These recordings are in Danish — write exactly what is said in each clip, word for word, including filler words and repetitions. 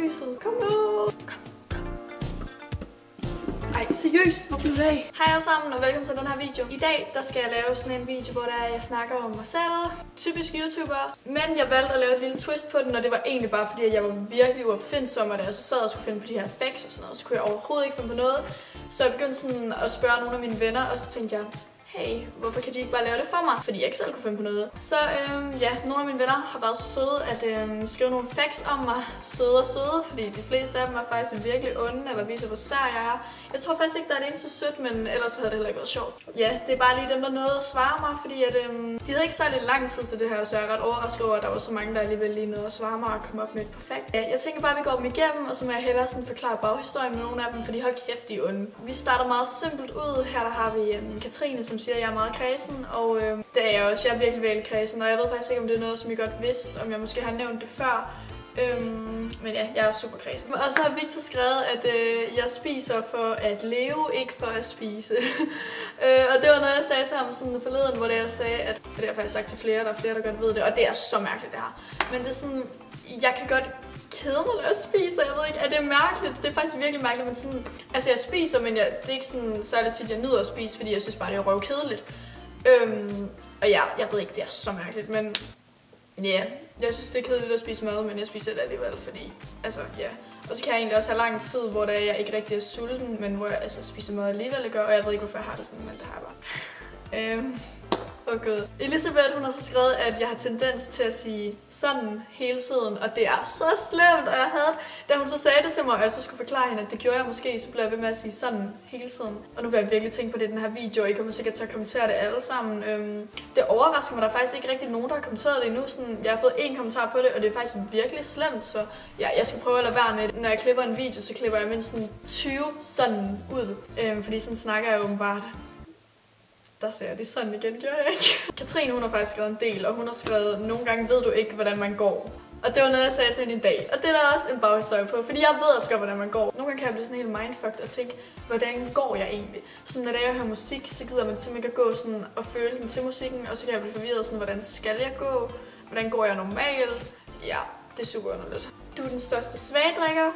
lyset. Kom nu. Kom. Ej, seriøst, hvor blev det af? Hej alle sammen, og velkommen til den her video. I dag, der skal jeg lave sådan en video, hvor der jeg snakker om mig selv. Typisk YouTuber. Men jeg valgte at lave et lille twist på den, og det var egentlig bare fordi, at jeg var virkelig uopfindsom, og da jeg så sad og skulle finde på de her facts og sådan noget, så kunne jeg overhovedet ikke finde på noget. Så jeg begyndte sådan at spørge nogle af mine venner, og så tænkte jeg, hey, hvorfor kan de ikke bare lave det for mig? Fordi jeg ikke selv kunne finde på noget. Så øhm, ja, nogle af mine venner har været så søde at øhm, skrive nogle facts om mig. Søde og søde, fordi de fleste af dem er faktisk virkelig onde, eller viser, hvor sær jeg er. Jeg tror faktisk ikke, der er det eneste sødt, men ellers havde det heller ikke været sjovt. Ja, det er bare lige dem, der nåede at svare mig, fordi at, øhm, de havde ikke særlig lang tid til det her, så jeg er ret overrasket over, at der var så mange, der alligevel lige nåede at svare mig og komme op med et perfekt. Ja, jeg tænker bare, at vi går dem igennem, og så må jeg hellere sådan forklare baghistorien med nogle af dem, fordi hold kæft, de er onde. Vi starter meget simpelt ud. Her der har vi øhm, Katrine, som siger, at jeg er meget kredsen, og øhm, det er jeg også. Jeg er virkelig, virkelig kredsen, og jeg ved faktisk ikke, om det er noget, som I godt vidste, om jeg måske har nævnt det før. Øhm, men ja, jeg er super kredsen. Og så har Victor skrevet, at øh, jeg spiser for at leve, ikke for at spise. øh, og det var noget, jeg sagde til ham sådan forleden, hvor det jeg sagde, at det har jeg faktisk sagt til flere, der er flere, der godt ved det, og det er så mærkeligt det her. Men det er sådan, jeg kan godt kede mig, når jeg spiser. Jeg ved ikke, er det mærkeligt? Det er faktisk virkelig mærkeligt, men sådan, altså jeg spiser, men jeg, det er ikke sådan særligt tit, jeg nyder at spise, fordi jeg synes bare, det er røvkedeligt. Øhm, og ja, jeg ved ikke, det er så mærkeligt, men ja, yeah, jeg synes, det er kedeligt at spise mad, men jeg spiser det alligevel, fordi, altså, ja. Yeah. Og så kan jeg egentlig også have lang tid, hvor der jeg ikke rigtig er sulten, men hvor jeg altså spiser mad alligevel, gør, og jeg ved ikke, hvorfor jeg har det sådan, men det har jeg bare. øhm. Åh oh gud. Elisabeth, hun har så skrevet, at jeg har tendens til at sige sådan hele tiden, og det er så slemt, og jeg havde, da hun så sagde det til mig, og jeg så skulle forklare hende, at det gjorde jeg måske, så blev jeg ved med at sige sådan hele tiden. Og nu vil jeg virkelig tænke på det i den her video, og I kommer sikkert til at kommentere det alle sammen. Øhm, det overrasker mig, der er faktisk ikke rigtig nogen, der har kommenteret det endnu. Sådan, jeg har fået én kommentar på det, og det er faktisk virkelig slemt, så ja, jeg skal prøve at lade være med det. Når jeg klipper en video, så klipper jeg mindst sådan tyve sådan ud, øhm, fordi sådan snakker jeg åbenbart. Der ser jeg det sådan igen, gør jeg ikke? Katrine, hun har faktisk skrevet en del, og hun har skrevet, nogle gange ved du ikke, hvordan man går. Og det var noget, jeg sagde til hende i dag. Og det er der også en baghistorie på, fordi jeg ved også godt, hvordan man går. Nogle gange kan jeg blive sådan helt mindfucked og tænke, hvordan går jeg egentlig? Så når jeg hører musik, så gider man simpelthen ikke at gå sådan og føle den til musikken, og så kan jeg blive forvirret sådan, hvordan skal jeg gå? Hvordan går jeg normalt? Ja, det er super underligt. Du er den største svagdrikker.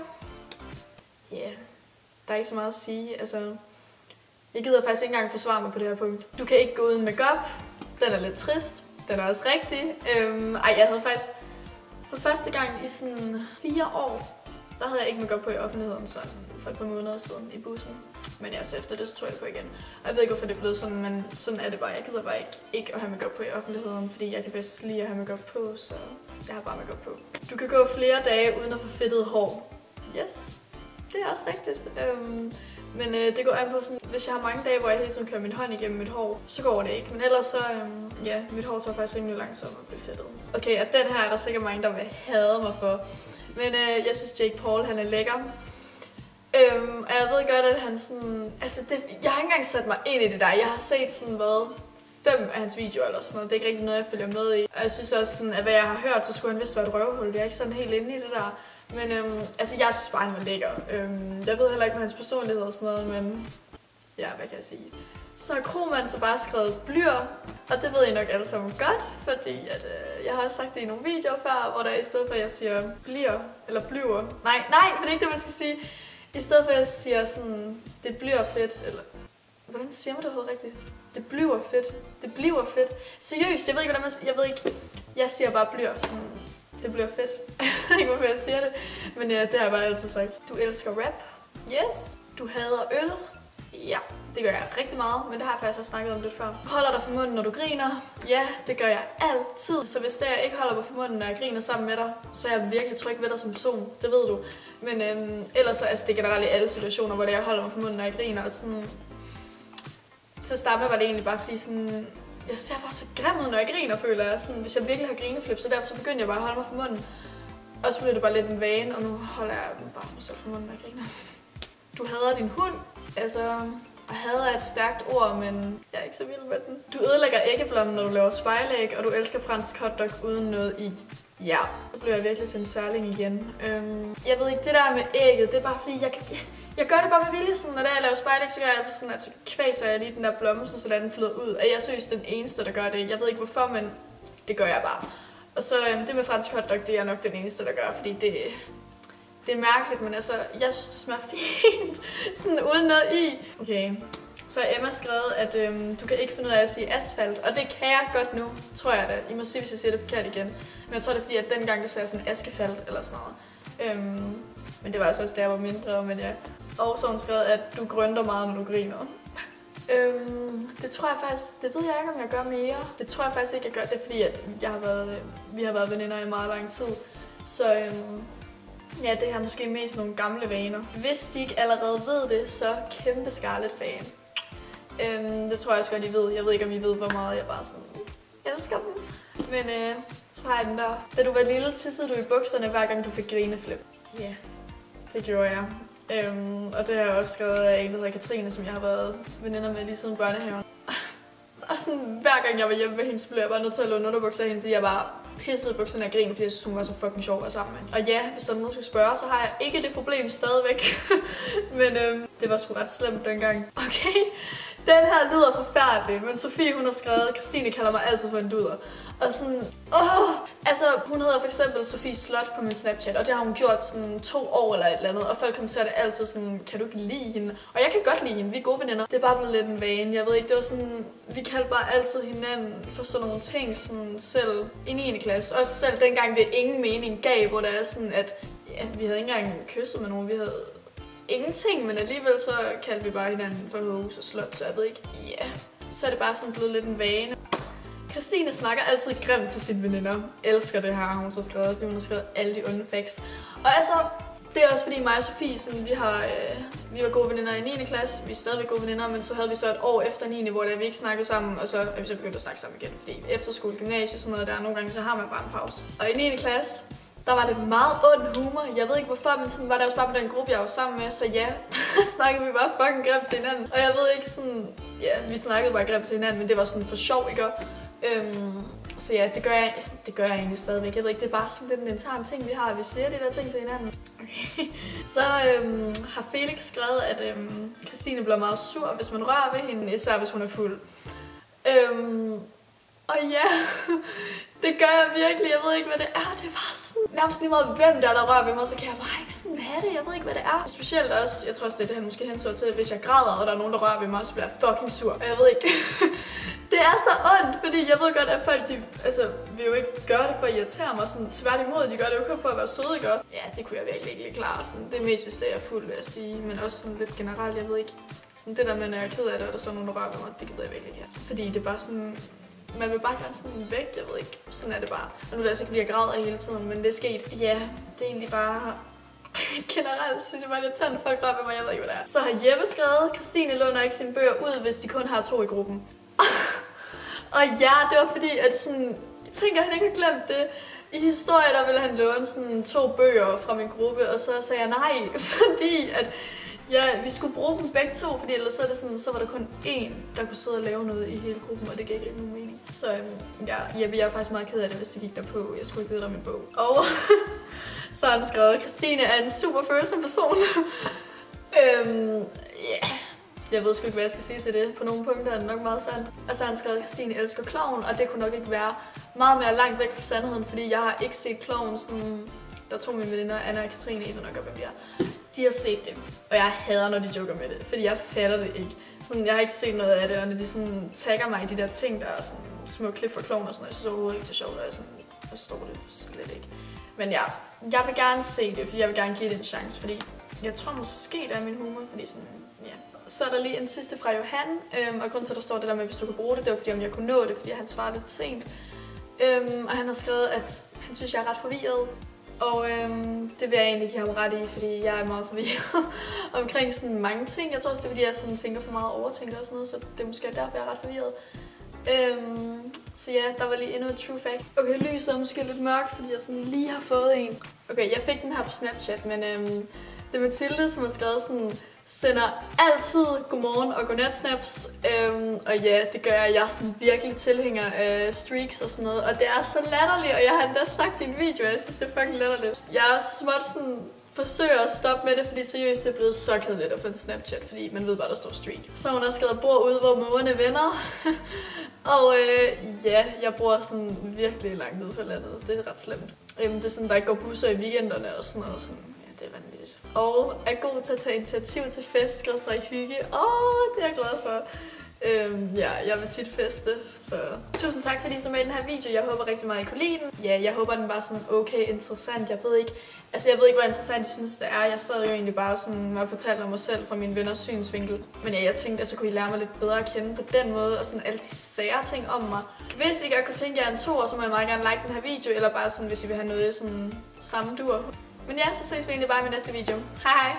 Ja, yeah. Der er ikke så meget at sige, altså. Jeg gider faktisk ikke engang forsvare mig på det her punkt. Du kan ikke gå uden makeup. Den er lidt trist. Den er også rigtig. Øhm, ej, jeg havde faktisk for første gang i sådan fire år, der havde jeg ikke makeup på i offentligheden sådan for et par måneder siden i bussen. Men ja, så efter det så tog jeg på igen. Og jeg ved ikke, hvorfor det er blevet sådan, men sådan er det bare. Jeg gider bare ikke, ikke at have makeup på i offentligheden, fordi jeg kan bedst lide at have makeup på, så jeg har bare makeup på. Du kan gå flere dage uden at få fedtet hår. Yes, det er også rigtigt. Øhm, Men øh, det går an på sådan, hvis jeg har mange dage, hvor jeg hele tiden kører min hånd igennem mit hår, så går det ikke. Men ellers så, øhm, ja, mit hår tager faktisk rimelig langsomt at blive fedtet. Okay, og den her er der sikkert mange, der vil hade mig for. Men øh, jeg synes Jake Paul, han er lækker. Øhm, og jeg ved godt, at han sådan, altså det, jeg har ikke engang sat mig ind i det der. Jeg har set sådan, hvad, fem af hans videoer eller sådan noget. Det er ikke rigtig noget, jeg følger med i. Og jeg synes også sådan, at hvad jeg har hørt, så skulle han vist være et røvhul. Jeg er ikke sådan helt inde i det der. Men øhm, altså, jeg synes bare, han var lækker. Øhm, jeg ved heller ikke med hans personlighed og sådan noget, men ja, hvad kan jeg sige. Så har Krohmann så bare skrevet blyr, og det ved I nok alle sammen godt, fordi at, øh, jeg har også sagt det i nogle videoer før, hvor der i stedet for, at jeg siger blyr, eller blyver. Nej, nej, men det er ikke det, man skal sige. I stedet for, at jeg siger sådan, det bliver fedt, eller hvordan siger man det overhovedet rigtigt? Det bliver fedt. Det bliver fedt. Seriøst, jeg ved ikke, hvordan man jeg ved ikke. Jeg siger bare blyr, sådan. Det bliver fedt. Jeg ved ikke, hvorfor jeg siger det. Men ja, det har jeg bare altid sagt. Du elsker rap. Yes. Du hader øl. Ja, det gør jeg rigtig meget, men det har jeg faktisk også snakket om lidt før. Holder dig for munden, når du griner. Ja, det gør jeg altid. Så hvis jeg ikke holder mig for munden, når jeg griner sammen med dig, så er jeg virkelig tryg ved dig som person. Det ved du. Men øhm, ellers så, altså det er generelt i alle situationer, hvor det, jeg holder mig for munden, når jeg griner. Og sådan, til at starte med var det egentlig bare fordi sådan, jeg ser bare så grim ud, når jeg griner, føler jeg. Sådan, hvis jeg virkelig har grineflip, så derfor så begyndte jeg bare at holde mig for munden. Og så blev det bare lidt en vane, og nu holder jeg bare mig selv for munden, når jeg griner. Du hader din hund. Altså, jeg hader et stærkt ord, men jeg er ikke så vild med den. Du ødelægger æggeblommen, når du laver spejlæg, og du elsker fransk hotdog uden noget i. Ja, så blev jeg virkelig til en særling igen. Øhm, jeg ved ikke, det der med ægget, det er bare fordi, jeg kan... Jeg gør det bare med vilje, sådan, når jeg laver spejlæg, så gør jeg altid sådan, at så kvæser jeg lige den der blomme, så den den flyder ud. Og jeg synes, den eneste, der gør det. Jeg ved ikke hvorfor, men det gør jeg bare. Og så øhm, det med fransk hotdog, det er nok den eneste, der gør, fordi det, Det er mærkeligt, men altså, jeg synes, det smager fint. Sådan uden noget i. Okay. Så har Emma skrevet, at øhm, du kan ikke finde ud af at sige asfalt, og det kan jeg godt nu, tror jeg da. I må se, hvis jeg siger det forkert igen. Men jeg tror, det er fordi, at dengang, der sagde jeg sådan askefalt eller sådan noget. Øhm, men det var altså også, da jeg var mindre, men ja. Og så har hun skrevet, at du grønter meget, når du griner. øhm, det tror jeg faktisk, det ved jeg ikke, om jeg gør mere. Det tror jeg faktisk ikke, jeg gør. Det er fordi, at jeg har været, vi har været veninder i meget lang tid. Så øhm, ja, det her er måske mest nogle gamle vaner. Hvis de ikke allerede ved det, så kæmpe Scarlett-fan. Øhm, det tror jeg også godt, I ved. Jeg ved ikke, om I ved, hvor meget jeg bare sådan elsker dem. Men øh, så har jeg den der. Da du var lille, tissede du i bukserne, hver gang du fik grineflip. Ja, yeah. Det gjorde jeg. Øhm, og det har jeg også skrevet af en, der hedder Katrine, som jeg har været veninder med lige siden børnehaven. Og sådan, hver gang jeg var hjemme med hende, så blev jeg bare nødt til at låne underbukser af hende, fordi jeg bare pissede bukserne af grin, fordi jeg synes, hun var så fucking sjov at være sammen med. Og ja, hvis der er nogen, der skulle spørge, så har jeg ikke det problem stadigvæk. Men øhm, det var sgu ret slemt dengang. Okay, den her lyder forfærdelig, men Sofie, hun har skrevet, Christine kalder mig altid for en duder. Og sådan, åh, altså hun hedder for eksempel Sofie Slot på min Snapchat, og det har hun gjort sådan to år eller et eller andet, og folk kommenterer det altid sådan, kan du ikke lide hende? Og jeg kan godt lide hende, vi er gode veninder. Det er bare blevet lidt en vane, jeg ved ikke, det var sådan, vi kaldte bare altid hinanden for sådan nogle ting, sådan selv i niende klasse. Også selv dengang det ingen mening gav, hvor det er sådan, at ja, vi havde ikke engang kysset med nogen, vi havde ingenting, men alligevel så kaldte vi bare hinanden for hus og slot, så jeg ved ikke, ja, så er det bare sådan blevet lidt en vane. Christine snakker altid grimt til sine veninder. Elsker det her, har hun så skrevet, fordi hun har skrevet alle de onde facts. Og altså, det er også fordi mig og Sofie, sådan, vi, har, øh, vi var gode veninder i niende klasse, vi er stadigvæk gode veninder, men så havde vi så et år efter niende, hvor der vi ikke snakkede sammen, og så er vi så begyndt at snakke sammen igen, fordi efterskole, gymnasie og sådan noget der, nogle gange så har man bare en pause. Og i niende klasse, der var det meget ond humor. Jeg ved ikke hvorfor, men sådan var det også bare på den gruppe, jeg var sammen med, så ja, snakkede vi bare fucking grimt til hinanden. Og jeg ved ikke sådan, ja, vi snakkede bare grimt til hinanden, men det var sådan for sjov, ikke? Øhm, så ja, det gør, jeg, det gør jeg egentlig stadigvæk. Jeg ved ikke, det er bare sådan lidt en intern ting, vi har, at vi siger de der ting til hinanden. Okay. Så øhm, har Felix skrevet, at øhm, Christine bliver meget sur, hvis man rører ved hende, især hvis hun er fuld. Øhm, og ja, det gør jeg virkelig. Jeg ved ikke, hvad det er. Det var sådan nærmest lige meget, hvem der er, der rører ved mig, så kan jeg bare ikke sådan have det. Jeg ved ikke, hvad det er. Specielt også, jeg tror også, det er det, han måske hensøger til, hvis jeg græder, og der er nogen, der rører ved mig, så bliver jeg fucking sur. Og jeg ved ikke, det er så ondt, fordi jeg ved godt, at folk, de, altså, vil jo ikke gøre det for at irritere mig. Sådan, tværtimod, de gør det jo kun for at være søde, ikke? Ja, det kunne jeg virkelig ikke lige klare. Sådan, det er mest, hvis det er fuld, vil jeg sige. Men også sådan lidt generelt, jeg ved ikke. Sådan det der med, når jeg er ked af det, og der er så nogen, der rører ved mig, det gider jeg virkelig ikke. Fordi det er bare sådan, man vil bare gerne sådan væk, jeg ved ikke. Sådan er det bare. Og nu er det altså ikke, fordi jeg græder hele tiden, men det er sket. Ja, det er egentlig bare generelt, så synes jeg bare, at jeg tager folk rører ved mig, jeg ved ikke, hvad det er. Så har Jeppe skrevet, Christine låner ikke sine bøger ud, hvis de kun har to i gruppen. Og ja, det var fordi, at sådan, jeg tænker, at han ikke har glemt det. I historie, der ville han låne sådan to bøger fra min gruppe, og så sagde jeg nej, fordi at ja, vi skulle bruge dem begge to, fordi ellers så, er det sådan, så var der kun én, der kunne sidde og lave noget i hele gruppen, og det gav ikke nogen mening. Så øhm, ja, jeg, jeg er faktisk meget ked af det, hvis det gik derpå. Jeg skulle ikke vide om en bog. Og så har han skrevet, Christine er en super følsom person. øhm, yeah. Jeg ved sgu ikke, hvad jeg skal sige til det. På nogle punkter er det nok meget sandt. Og så har han skrevet, at Christine elsker Klovn, og det kunne nok ikke være meget mere langt væk fra sandheden, fordi jeg har ikke set Klovn sådan. Der to mine veninder, Anna og Katrine, I ved nok, hvem de er. De har set det, og jeg hader, når de joker med det, fordi jeg fatter det ikke. Sådan, jeg har ikke set noget af det, og når de sådan tagger mig i de der ting, der er sådan små klip fra Klovn og sådan noget, jeg synes overhovedet ikke, det er sjovt, og jeg sådan, forstår det slet ikke. Men ja, jeg vil gerne se det, fordi jeg vil gerne give det en chance, fordi jeg tror måske, der er min humor, fordi sådan, ja. Så er der lige en sidste fra Johan, øhm, og grunden til, at der står det der med, hvis du kan bruge det, det var fordi, om jeg kunne nå det, fordi han svarede lidt sent. Øhm, og han har skrevet, at han synes, jeg er ret forvirret. Og øhm, det vil jeg egentlig give ham ret i, fordi jeg er meget forvirret omkring sådan mange ting. Jeg tror også, det er fordi, jeg sådan tænker for meget og overtænker og sådan noget, så det er måske derfor, jeg er ret forvirret. Øhm, så ja, der var lige endnu et true fact. Okay, lyset er måske lidt mørkt, fordi jeg sådan lige har fået en. Okay, jeg fik den her på Snapchat, men øhm, det er Mathilde, som har skrevet sådan, sender altid godmorgen og godnat snaps, øhm, og ja, det gør jeg. Jeg er sådan virkelig tilhænger af streaks og sådan noget, og det er så latterligt, og jeg har endda sagt i en video, og jeg synes, det er fucking latterligt. Jeg er så småt sådan forsøger at stoppe med det, fordi seriøst det er blevet så kedeligt at få en Snapchat, fordi man ved bare, der står streak. Så hun har skrevet, bor ude, hvor mågerne vender. Og øh, ja, jeg bor sådan virkelig langt ude på landet. Det er ret slemt. Øhm, det er sådan, der ikke går busser i weekenderne og sådan noget. Sådan, ja, det er vanvittigt. Og er god til at tage initiativ til fest, skråstreg hygge. Åh, oh, det er jeg glad for. Øhm, ja, jeg vil tit feste, så tusind tak fordi I så med i den her video. Jeg håber rigtig meget, I kunne lide den. Ja, jeg håber, den var sådan okay interessant. Jeg ved ikke, altså jeg ved ikke, hvor interessant I synes, det er. Jeg sad jo egentlig bare sådan og fortalte om mig selv fra mine venners synsvinkel. Men ja, jeg tænkte, at så kunne I lære mig lidt bedre at kende på den måde, og sådan alle de sære ting om mig. Hvis I godt kunne tænke jer en toer, så må I meget gerne like den her video, eller bare sådan, hvis I vil have noget sådan samme dur. Men ja, så ses vi egentlig bare i min næste video. Hej hej!